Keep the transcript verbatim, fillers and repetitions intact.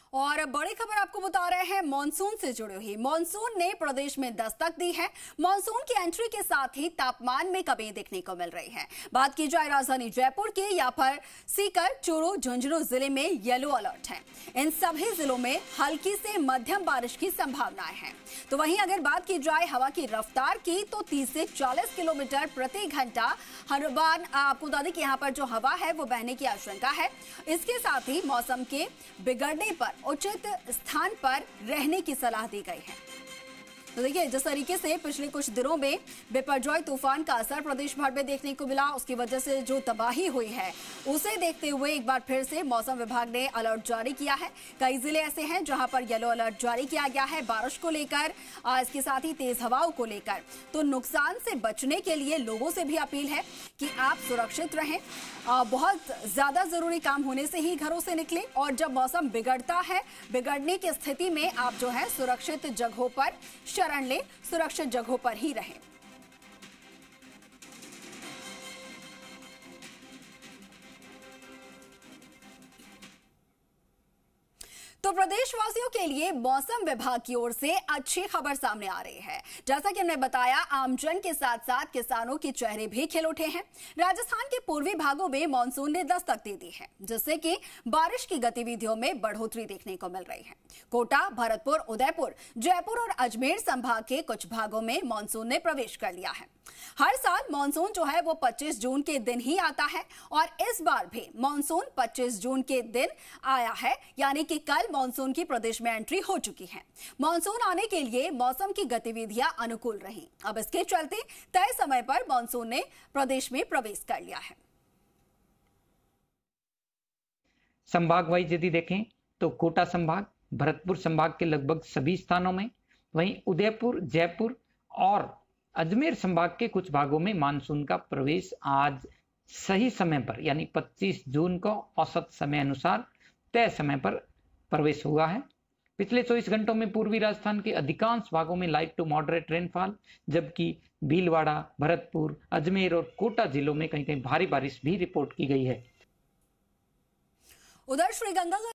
और बड़ी खबर आपको बता रहे हैं मॉनसून से जुड़ी हुई। मॉनसून ने प्रदेश में दस्तक दी है। मॉनसून की एंट्री के साथ ही तापमान में कमी देखने को मिल रही है। बात की जाए राजधानी जयपुर की, यहाँ पर सीकर, चूरू, झुंझुनू जिले में येलो अलर्ट है। इन सभी जिलों में हल्की से मध्यम बारिश की संभावनाएं हैं। तो वहीं अगर बात की जाए हवा की रफ्तार की, तो तीस से चालीस किलोमीटर प्रति घंटा हर बार आपको बता दें कि यहाँ पर जो हवा है वो बहने की आशंका है। इसके साथ ही मौसम के बिगड़ने पर उचित स्थान पर रहने की सलाह दी गई है। तो देखिए, जिस तरीके से पिछले कुछ दिनों में बिपरजॉय तूफान का असर प्रदेश भर में देखने को मिला, उसकी वजह से जो तबाही हुई है उसे देखते हुए एक बार फिर से मौसम विभाग ने अलर्ट जारी किया है। कई जिले ऐसे हैं जहां पर येलो अलर्ट जारी किया गया है बारिश को लेकर, इसके साथ ही तेज हवाओं को लेकर। तो नुकसान से बचने के लिए लोगों से भी अपील है कि आप सुरक्षित रहें। बहुत ज्यादा जरूरी काम होने से ही घरों से निकलें, और जब मौसम बिगड़ता है, बिगड़ने की स्थिति में आप जो है सुरक्षित जगहों पर शरण लें, सुरक्षित जगहों पर ही रहें। तो प्रदेशवासियों के लिए मौसम विभाग की ओर से अच्छी खबर सामने आ रही है। जैसा कि हमने बताया, आमजन के साथ साथ किसानों के चेहरे भी खिल उठे हैं। राजस्थान के पूर्वी भागों में मानसून ने दस्तक दे दी है, जिससे कि बारिश की गतिविधियों में बढ़ोतरी देखने को मिल रही है। कोटा, भरतपुर, उदयपुर, जयपुर और अजमेर संभाग के कुछ भागों में मानसून ने प्रवेश कर लिया है। हर साल मानसून जो है वो पच्चीस जून के दिन ही आता है, और इस बार भी मानसून पच्चीस जून के दिन आया है, यानी कि कल मानसून की प्रदेश में एंट्री हो चुकी है। मानसून आने के लिए मौसम की गतिविधियां अनुकूल रही। अब इसके चलते तय समय पर मानसून ने प्रदेश में प्रवेश कर लिया है। संभाग वाइज यदि देखें तो कोटा संभाग, भरतपुर संभाग के लगभग सभी स्थानों में, वहीं उदयपुर, जयपुर और अजमेर संभाग के कुछ भागों में मानसून का प्रवेश आज सही समय पर यानी पच्चीस जून को औसत समय अनुसार तय समय पर प्रवेश हुआ है। पिछले चौबीस घंटों में पूर्वी राजस्थान के अधिकांश भागों में लाइट टू मॉडरेट रेनफॉल, जबकि भीलवाड़ा, भरतपुर, अजमेर और कोटा जिलों में कहीं कहीं भारी बारिश भी रिपोर्ट की गई है। उधर श्रीगंगा